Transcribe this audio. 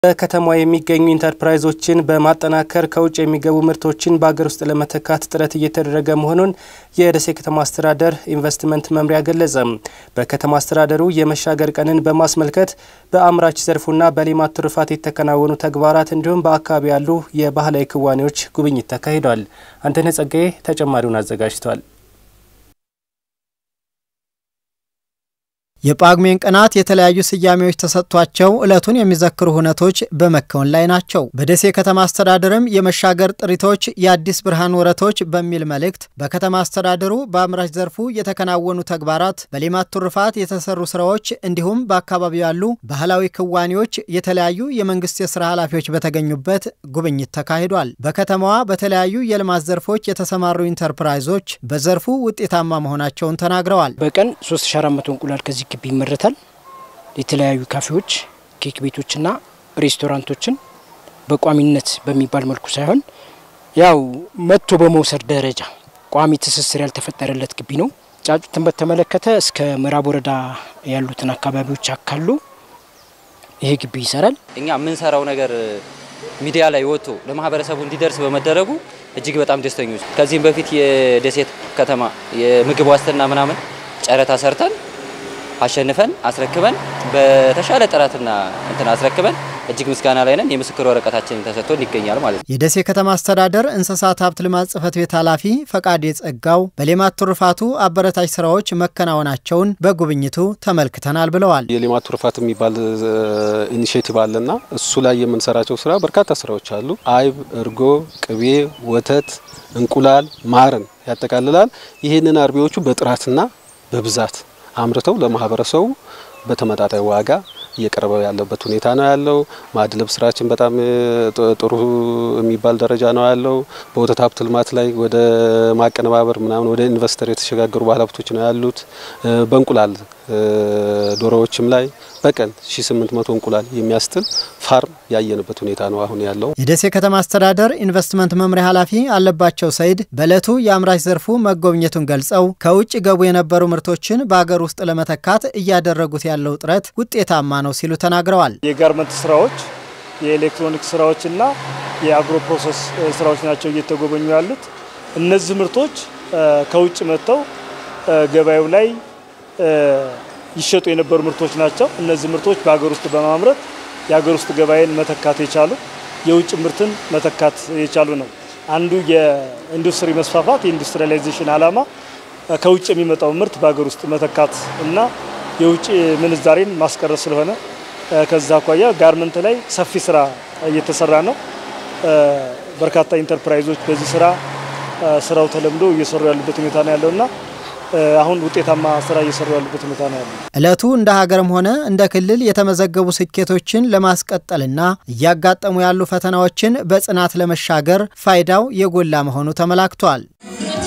በከተማው የሚገኙ ኢንተርፕራይዞችን በማጠናከር ከውጭ የሚገቡ ምርቶችን በአገር ውስጥ ለመተካት ጥረት እየተደረገ መሆኑን የደሴ ከተማ አስተዳደር ኢንቨስትመንት መምሪያ ገለጸ። በከተማ አስተዳደሩ የመሻገር ቀንን በማስመልከት በአምራች ዘርፉና በሌማት ትሩፋት የተከናወኑ ተግባራት እንዲሁም በአካባቢ ያሉ የባህላዊ ክዋኔዎች ጉብኝት ተካሂዷል። አንተነህ ጸጋዬ ተጨማሪውን አዘጋጅቷል። የጳጉሜን ቀናት የተለያዩ ስያሜዎች ተሰጥቷቸው ዕለቱን የሚዘክሩ ሁነቶች በመከወን ላይ ናቸው። በደሴ ከተማ አስተዳደርም የመሻገር ጥሪቶች የአዲስ ብርሃን ወረቶች በሚል መልእክት በከተማ አስተዳደሩ በአምራች ዘርፉ የተከናወኑ ተግባራት፣ በሌማት ትሩፋት የተሰሩ ስራዎች እንዲሁም በአካባቢው ያሉ ባህላዊ ክዋኔዎች የተለያዩ የመንግስት የሥራ ኃላፊዎች በተገኙበት ጉብኝት ተካሂዷል። በከተማዋ በተለያዩ የልማት ዘርፎች የተሰማሩ ኢንተርፕራይዞች በዘርፉ ውጤታማ መሆናቸውን ተናግረዋል። በቀን 3400 እንቁላል ከዚህ ግቢ ይመረታል። የተለያዩ ካፌዎች፣ ኬክ ቤቶችና ሬስቶራንቶችን በቋሚነት በሚባል መልኩ ሳይሆን ያው መጥቶ በመውሰድ ደረጃ ቋሚ ትስስር ያልተፈጠረለት ግቢ ነው። ጫጩትን በተመለከተ እስከ ምዕራብ ወረዳ ያሉትን አካባቢዎች አካሉ ይሄ ግቢ ይሰራል። እኛ ምን ሰራው ነገር ሚዲያ ላይ ወጥቶ ለማህበረሰቡ እንዲደርስ በመደረጉ እጅግ በጣም ደስተኞች። ከዚህም በፊት የደሴ ከተማ የምግብ ዋስትና ምናምን ጨረታ ሰርተን አሸንፈን አስረክበን በተሻለ ጥራትና አስረክበን እጅግ ምስጋና ላይ ነን። የምስክር ወረቀታችን ተሰጥቶን ይገኛል ማለት ነው። የደሴ ከተማ አስተዳደር እንስሳት ሀብት ልማት ጽሕፈት ቤት ኃላፊ ፈቃዴ ጸጋው በሌማት ትሩፋቱ አበረታች ስራዎች መከናወናቸውን በጉብኝቱ ተመልክተናል ብለዋል። የሌማት ትሩፋት የሚባል ኢኒሼቲቭ አለና እሱ ላይ የምንሰራቸው ስራ በርካታ ስራዎች አሉ። አይብ፣ እርጎ፣ ቅቤ፣ ወተት፣ እንቁላል፣ ማርን ያጠቃልላል። ይሄንን አርቢዎቹ በጥራትና በብዛት አምርተው ለማህበረሰቡ በተመጣጣኝ ዋጋ እየቀረበው ያለበት ሁኔታ ነው ያለው። ማድለብ ስራችን በጣም ጥሩ የሚባል ደረጃ ነው ያለው። በወተት ሀብት ልማት ላይ ወደ ማቀነባበር ምናምን ወደ ኢንቨስተር የተሸጋገሩ ባለሀብቶች ነው ያሉት። በእንቁላል ዶሮዎችም ላይ በቀን 1800 እንቁላል የሚያስጥል ፋርም ያየንበት ሁኔታ ነው አሁን ያለው። የደሴ ከተማ አስተዳደር ኢንቨስትመንት መምሪያ ኃላፊ አለባቸው ሰይድ በእለቱ የአምራች ዘርፉ መጎብኘቱን ገልጸው ከውጭ ገቡ የነበሩ ምርቶችን በአገር ውስጥ ለመተካት እያደረጉት ያለው ጥረት ውጤታማ ነው ሲሉ ተናግረዋል። የጋርመንት ስራዎች፣ የኤሌክትሮኒክስ ስራዎችና የአግሮ ፕሮሰስ ስራዎች ናቸው እየተጎበኙ ያሉት። እነዚህ ምርቶች ከውጭ መጥተው ገበያው ላይ ይሸጡ የነበሩ ምርቶች ናቸው። እነዚህ ምርቶች በአገር ውስጥ በማምረት የአገር ውስጥ ገበያን መተካት የቻሉ የውጭ ምርትን መተካት የቻሉ ነው። አንዱ የኢንዱስትሪ መስፋፋት የኢንዱስትሪያላይዜሽን ዓላማ ከውጭ የሚመጣው ምርት በአገር ውስጥ መተካት እና የውጭ ምንዛሬን ማስቀረት ስለሆነ ከዛ አኳያ ጋርመንት ላይ ሰፊ ስራ እየተሰራ ነው። በርካታ ኢንተርፕራይዞች በዚህ ስራው ተለምዶ እየሰሩ ያሉበት ሁኔታ ነው ያለውና አሁን ውጤታማ ስራ እየሰሩ ያሉበት ሁኔታ ነው ያለው። እለቱ እንደ ሀገርም ሆነ እንደ ክልል የተመዘገቡ ስኬቶችን ለማስቀጠልና እያጋጠሙ ያሉ ፈተናዎችን በጽናት ለመሻገር ፋይዳው የጎላ መሆኑ ተመላክቷል።